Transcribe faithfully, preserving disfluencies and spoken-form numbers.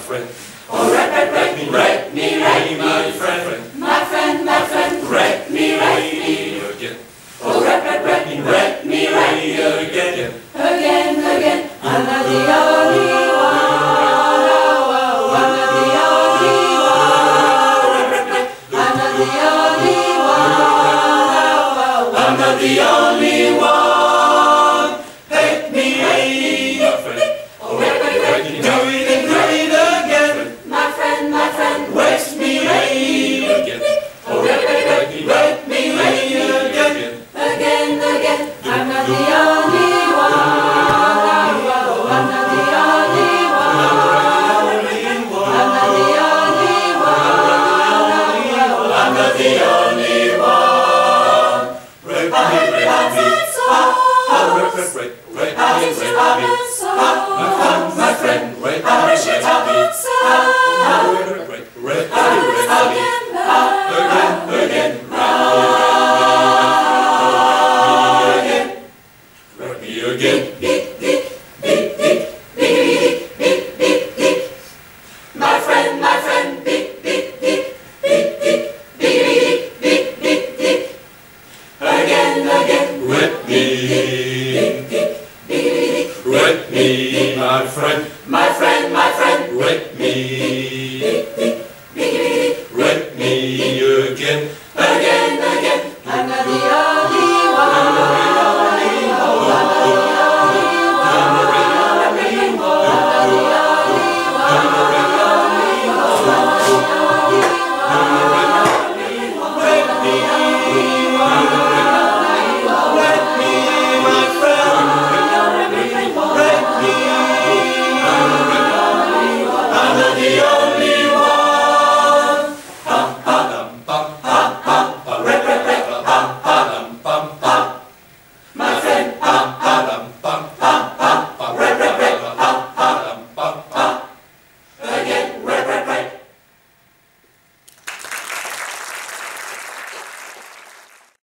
friend. Oh, wreck, wreck, wreck me, wreck me, wreck me, my friend. my friend, my friend, wreck me, wreck me again. Oh, wreck, wreck, wreck me, wreck me, wreck me again. Again, again, I'm not the only one. Oh, I'm not the only one. I'm not the only one. Oh, I'm not the only one. Hate me, my friend. oh, wreck, wreck, wreck me, Do it and do it again. my friend, my friend, wrecks me, wreck me again. Oh, wreck, wreck, wreck me, wreck me, wreck me again. Again, again, I'm not the only one. Oh, I'm not the only one. I'm not the only one. Oh, I'm not the only one. Wreck I me, hate wreck hearts me. and souls. Wreck, wreck, wreck, I wreck me, hate wreck hearts me. and souls. My friend, wreck me, I wish it wreck heart me. and souls. Wreck, wreck, wreck I me, wish wreck I me. can love Again, again. Wreck me again. Beep, beep, beep, beep, beep, beep, beep, beep. My friend, my friend, beep, beep, beep, beep, beep, beep, beep, beep, beep. Again, again. Wreck me. Wreck me, my friend. My friend, my friend, Wreck me. beep, beep.